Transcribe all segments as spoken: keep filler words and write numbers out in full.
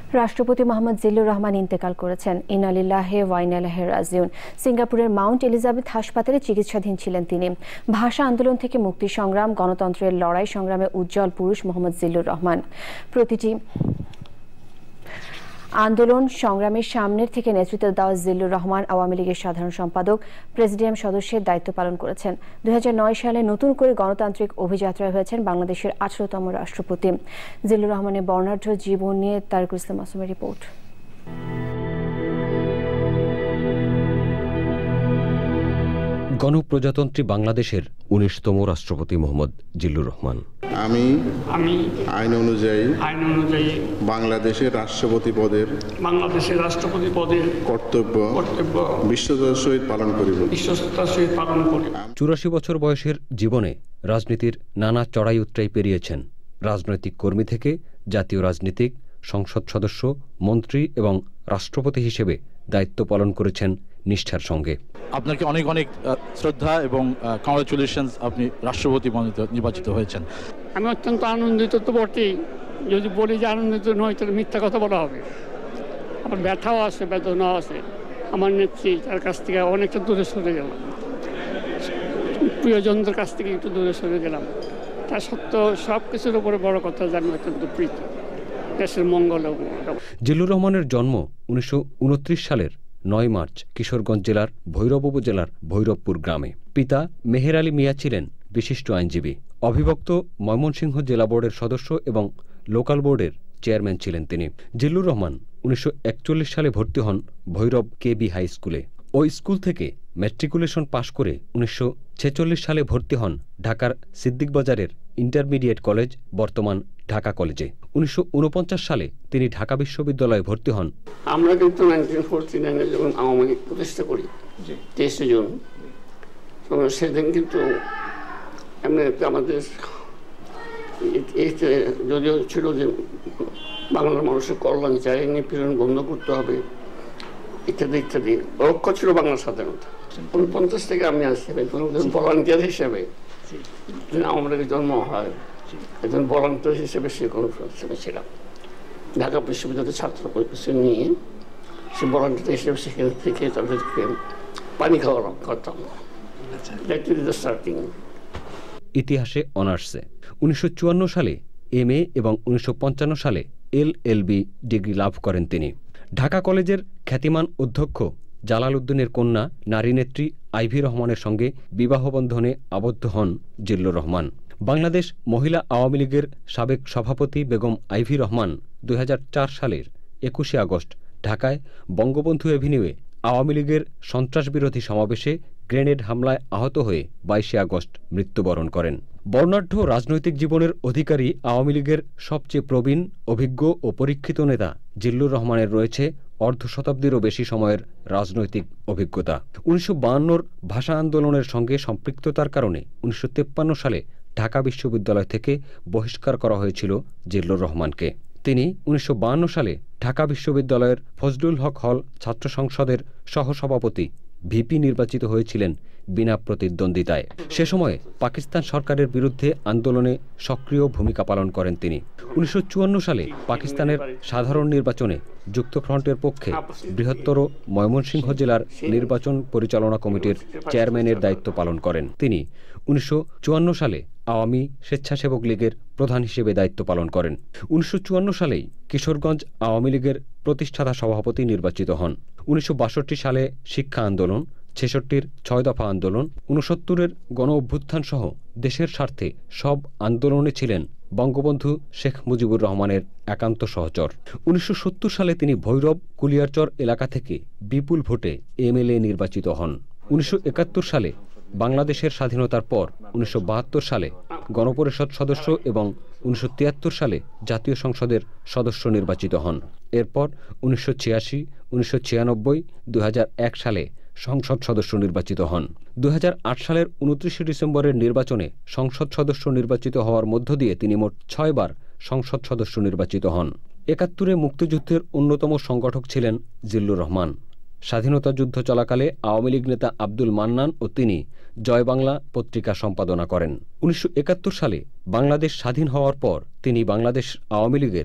রাষ্ট্রপতি মোহাম্মদ জিল্লুর রহমান ইন্তেকাল করেছেন। ইন্না লিল্লাহি ওয়া ইন্না ইলাইহি রাজিউন। সিঙ্গাপুরের মাউন্ট এলিজাবেথ হাসপাতালে চিকিৎসাধীন ছিলেন তিনি। ভাষা আন্দোলন থেকে মুক্তি সংগ্রাম, গণতন্ত্রের লড়াই সংগ্রামে উজ্জ্বল পুরুষ মোহাম্মদ জিল্লুর রহমান। প্রতিটি আন্দোলন সংগ্রামের সামনের থেকে নেতৃত্ব দেওয়া জিল্লুর রহমান আওয়ামী লীগের সাধারণ সম্পাদক, প্রেসিডিয়াম সদস্যের দায়িত্ব পালন করেছেন। দুই হাজার নয় সালে নতুন করে গণতান্ত্রিক অভিযাত্রায় হয়েছেন বাংলাদেশের আঠারোতম রাষ্ট্রপতি। জিল্লুর রহমানের বর্ণাঢ্য জীবন নিয়ে তারিকুল ইসলাম মাসুমের রিপোর্ট। গণপ্রজাতন্ত্রী বাংলাদেশের উনিশতম রাষ্ট্রপতি মোহাম্মদ জিল্লুর রহমান। আমি আমি আইন অনুযায়ী আইন অনুযায়ী বাংলাদেশের রাষ্ট্রপতি পদের বাংলাদেশের রাষ্ট্রপতি পদের কর্তব্য কর্তব্য বিশ্বস্ততার সহিত পালন করিব বিশ্বস্ততার সহিত পালন করি। চুরাশি বছর বয়সের জীবনে রাজনীতির নানা চড়াই উতরাই পেরিয়েছেন। রাজনৈতিক কর্মী থেকে জাতীয় রাজনীতিক, সংসদ সদস্য, মন্ত্রী এবং রাষ্ট্রপতি হিসেবে দায়িত্ব পালন করেছেন নিষ্ঠার সঙ্গে। আপনাকে অনেক অনেক শ্রদ্ধা এবং কংগ্রাচুলেশনস, আপনি রাষ্ট্রপতি নির্বাচিত হয়েছেন। আমি অত্যন্ত আনন্দিত তো বটেই, যদি বলি যে আনন্দিত নয় তাহলে মিথ্যা কথা বলা হবে। আমার ব্যথাও আছে, বেদনাও আছে। আমার নেত্রী, তার কাছ থেকে অনেকটা দূরে সরে গেলাম, প্রিয়জনদের কাছ থেকে একটু দূরে সরে গেলাম। তা সত্ত্বেও সব কিছুর উপরে বড় কথা যে আমি অত্যন্ত প্রীত দেশের মঙ্গল। জিল্লুর রহমানের জন্ম উনিশশো উনত্রিশ সালের নয় মার্চ কিশোরগঞ্জ জেলার ভৈরব উপজেলার ভৈরবপুর গ্রামে। পিতা মেহের আলী মিয়া ছিলেন বিশিষ্ট আইনজীবী। অবিভক্ত ময়মনসিংহ জেলা বোর্ডের সদস্য এবং লোকাল বোর্ডের চেয়ারম্যান ছিলেন তিনি। জিল্লুর রহমান উনিশশো একচল্লিশ সালে ভর্তি হন ভৈরব কে বি হাই স্কুলে। ওই স্কুল থেকে ম্যাট্রিকুলেশন পাশ করে উনিশশো ছেচল্লিশ সালে ভর্তি হন ঢাকার সিদ্দিক বাজারের ইন্টারমিডিয়েট কলেজ, বর্তমান ঢাকা কলেজে। উনিশশো উনপঞ্চাশ সালে তিনি ঢাকা বিশ্ববিদ্যালয়ে ভর্তি হন। আমরা কিন্তু নাইনটিন ফোরটি নাইনে যখন আওয়ামী লীগ প্রতিষ্ঠা করি তেইশে জুন, সেদিন কিন্তু এমনি আমাদের যদিও ছিল যে বাংলার মানুষের কল্যাণ চাই, নিপীড়ন বন্ধ করতে হবে ইত্যাদি ইত্যাদি। লক্ষ্য ছিল বাংলার স্বাধীনতা। উনপঞ্চাশ থেকে আমি আসছি ভলান্টিয়ার হিসেবে, আওয়ামী লীগের জন্ম হয় একজন ভলান্টিয়ার হিসেবে সে কনফারেন্সে ছিলাম। ঢাকা বিশ্ববিদ্যালয়ের ছাত্র পরিবেশন নিয়ে সে ভলান্টিয়ার হিসেবে সেখান থেকে তাদেরকে পানি খাওয়া করতাম। ইতিহাসে অনার্সে উনিশশো চুয়ান্ন সালে এম এ এবং উনিশশো পঞ্চান্ন সালে এল এল বি ডিগ্রি লাভ করেন তিনি। ঢাকা কলেজের খ্যাতিমান অধ্যক্ষ জালাল উদ্দিনের কন্যা নারী নেত্রী আইভি রহমানের সঙ্গে বিবাহবন্ধনে আবদ্ধ হন জিল্লুর রহমান। বাংলাদেশ মহিলা আওয়ামী লীগের সাবেক সভাপতি বেগম আইভি রহমান দুই হাজার চার সালের একুশে আগস্ট ঢাকায় বঙ্গবন্ধু এভিনিউয়ে আওয়ামী লীগের সন্ত্রাসবিরোধী সমাবেশে গ্রেনেড হামলায় আহত হয়ে বাইশে আগস্ট মৃত্যুবরণ করেন। বর্ণাঢ্য রাজনৈতিক জীবনের অধিকারী আওয়ামী লীগের সবচেয়ে প্রবীণ, অভিজ্ঞ ও পরীক্ষিত নেতা জিল্লুর রহমানের রয়েছে অর্ধ শতাব্দীরও বেশি সময়ের রাজনৈতিক অভিজ্ঞতা। উনিশশো বায়ান্নর ভাষা আন্দোলনের সঙ্গে সম্পৃক্ততার কারণে উনিশশো তেপ্পান্ন সালে ঢাকা বিশ্ববিদ্যালয় থেকে বহিষ্কার করা হয়েছিল জিল্লুর রহমানকে। তিনি উনিশশো বায়ান্ন সালে ঢাকা বিশ্ববিদ্যালয়ের ফজলুল হক হল ছাত্র সংসদের সহসভাপতি ভিপি নির্বাচিত হয়েছিলেন বিনা প্রতিদ্বন্দ্বিতায়। সে সময়ে পাকিস্তান সরকারের বিরুদ্ধে আন্দোলনে সক্রিয় ভূমিকা পালন করেন তিনি। উনিশশো চুয়ান্ন সালে পাকিস্তানের সাধারণ নির্বাচনে যুক্তফ্রন্টের পক্ষে বৃহত্তর ময়মনসিংহ জেলার নির্বাচন পরিচালনা কমিটির চেয়ারম্যানের দায়িত্ব পালন করেন তিনি। উনিশশো চুয়ান্ন সালে আওয়ামী স্বেচ্ছাসেবক লীগের প্রধান হিসেবে দায়িত্ব পালন করেন। উনিশশো চুয়ান্ন সালেই কিশোরগঞ্জ আওয়ামী লীগের প্রতিষ্ঠাতা সভাপতি নির্বাচিত হন। উনিশশো বাষট্টি সালে শিক্ষা আন্দোলন, ছেষট্টির ছয় দফা আন্দোলন, ঊনসত্তরের গণ অভ্যুত্থান সহ দেশের স্বার্থে সব আন্দোলনে ছিলেন বঙ্গবন্ধু শেখ মুজিবুর রহমানের একান্ত সহচর। উনিশশো সত্তর সালে তিনি ভৈরব কুলিয়ারচর এলাকা থেকে বিপুল ভোটে এম এল এ নির্বাচিত হন। উনিশশো একাত্তর সালে বাংলাদেশের স্বাধীনতার পর উনিশশো বাহাত্তর সালে গণপরিষদ সদস্য এবং উনিশশো তিয়াত্তর সালে জাতীয় সংসদের সদস্য নির্বাচিত হন। এরপর উনিশশো ছিয়াশি, উনিশশো ছিয়ানব্বই, দুই হাজার এক সালে সংসদ সদস্য নির্বাচিত হন। দুই হাজার আট সালের উনত্রিশে ডিসেম্বরের নির্বাচনে সংসদ সদস্য নির্বাচিত হওয়ার মধ্য দিয়ে তিনি মোট ছয়বার সংসদ সদস্য নির্বাচিত হন। একাত্তরে মুক্তিযুদ্ধের অন্যতম সংগঠক ছিলেন জিল্লুর রহমান। স্বাধীনতা যুদ্ধ চলাকালে আওয়ামী লীগ নেতা আব্দুল মান্নান ও তিনি জয় বাংলা পত্রিকা সম্পাদনা করেন। উনিশশো একাত্তর সালে বাংলাদেশ স্বাধীন হওয়ার পর তিনি বাংলাদেশ আওয়ামী লীগের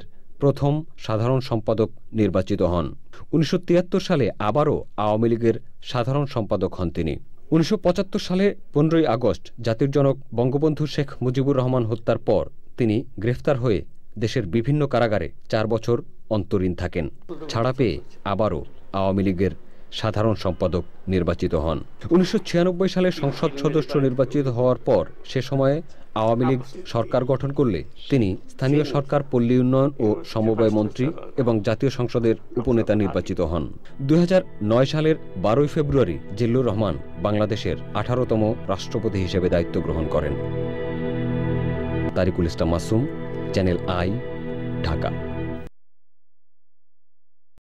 প্রথম সাধারণ সম্পাদক নির্বাচিত হন। উনিশশো তিয়াত্তর সালে আবারও আওয়ামী লীগের সাধারণ সম্পাদক হন তিনি। উনিশশো পঁচাত্তর সালে পনেরোই আগস্ট জাতির জনক বঙ্গবন্ধু শেখ মুজিবুর রহমান হত্যার পর তিনি গ্রেফতার হয়ে দেশের বিভিন্ন কারাগারে চার বছর অন্তরীণ থাকেন। ছাড়া পেয়ে আবারও আওয়ামী লীগের সাধারণ সম্পাদক নির্বাচিত হন। উনিশশো ছিয়ানব্বই সালে সংসদ সদস্য নির্বাচিত হওয়ার পর সে সময়ে আওয়ামী লীগ সরকার গঠন করলে তিনি স্থানীয় সরকার, পল্লী উন্নয়ন ও সমবায় মন্ত্রী এবং জাতীয় সংসদের উপনেতা নির্বাচিত হন। দুই হাজার নয় সালের বারোই ফেব্রুয়ারি জিল্লুর রহমান বাংলাদেশের আঠারোতম রাষ্ট্রপতি হিসেবে দায়িত্ব গ্রহণ করেন। Tariqul Islam Masum, channel I, Dhaka.